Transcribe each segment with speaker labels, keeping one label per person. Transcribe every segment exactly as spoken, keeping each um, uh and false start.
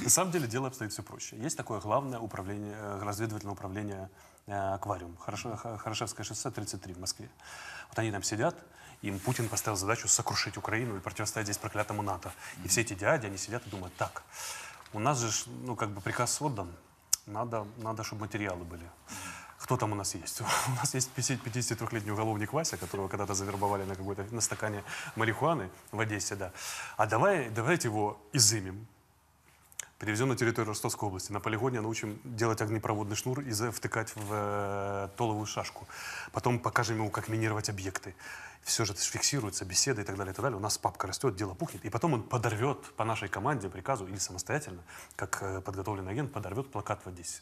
Speaker 1: На самом деле дело обстоит все проще. Есть такое главное управление, э, разведывательное управление э, «Аквариум», Хорошо- Х- Хорошевское шоссе, тридцать три в Москве. Вот они там сидят, им Путин поставил задачу сокрушить Украину и противостоять здесь проклятому НАТО. И все эти дяди, они сидят и думают, так, у нас же, ж, ну, как бы приказ отдан, надо, надо, чтобы материалы были. Кто там у нас есть? У нас есть пятидесятитрёхлетний уголовник Вася, которого когда-то завербовали на какой-то на стакане марихуаны в Одессе, да. А давай, давайте его изымем, перевезем на территорию Ростовской области. На полигоне научим делать огнепроводный шнур и за- втыкать в э, толовую шашку. Потом покажем ему, как минировать объекты. Все же это ж фиксируется, беседы и так далее, и так далее. У нас папка растет, дело пухнет. И потом он подорвет по нашей команде, приказу или самостоятельно, как э, подготовленный агент, подорвет плакат в Одессе.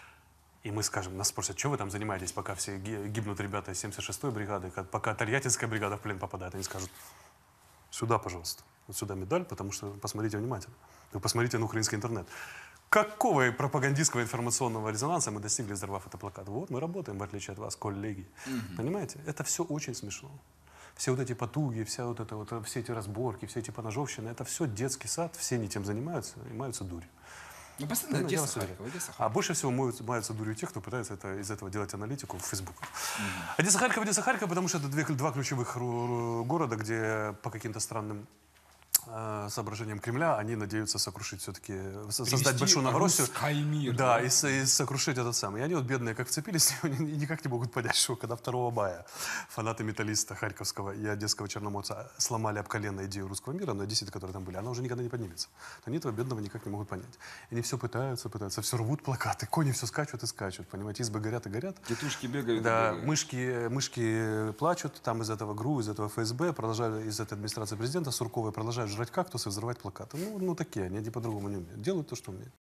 Speaker 1: И мы скажем, нас спросят, что вы там занимаетесь, пока все ги- гибнут ребята из семьдесят шестой бригады, как- пока Тольяттинская бригада в плен попадает. Они скажут, сюда, пожалуйста, вот сюда медаль, потому что посмотрите внимательно. Вы посмотрите на украинский интернет. Какого пропагандистского информационного резонанса мы достигли, взорвав этот плакат? Вот, мы работаем, в отличие от вас, коллеги. Понимаете? Это все очень смешно. Все вот эти потуги, вся вот это вот, все эти разборки, все эти поножовщины, это все детский сад, все не тем занимаются и маются дурью.
Speaker 2: Ну, постоянно
Speaker 1: Ну, я
Speaker 2: Одесса,
Speaker 1: вас уверяю.
Speaker 2: Харьков, Одесса,
Speaker 1: А
Speaker 2: Харьков.
Speaker 1: больше всего маются, маются дурью те, кто пытается это, из этого делать аналитику в Фейсбук. Одесса, Харьков, Одесса, Харьков, потому что это две, два ключевых ру- ру- города, где по каким-то странным э, соображениям Кремля они надеются сокрушить все-таки, создать
Speaker 2: Привести
Speaker 1: большую Новороссию.
Speaker 2: русский мир,
Speaker 1: Да,
Speaker 2: да?
Speaker 1: и, с- и сокрушить этот самый. И они вот бедные как вцепились, и они никак не могут понять, что когда второго мая фанаты металлиста Харьковского и Одесского Черноморца сломали об колено идею русского мира, но десять, которые там были, она уже никогда не поднимется. Они этого бедного никак не могут понять. И они все пытаются, пытаются, все рвут плакаты, кони все скачут и скачут, понимаете, избы горят и горят.
Speaker 2: Тетушки бегают. и
Speaker 1: Да,
Speaker 2: бегают.
Speaker 1: мышки, мышки плачут, там из этого ГРУ, из этого ФСБ, продолжают, из этой администрации президента Сурковой продолжают жрать кактусы и взрывать плакаты. Ну, ну такие, они, они по-другому не умеют. Делают то, что умеют.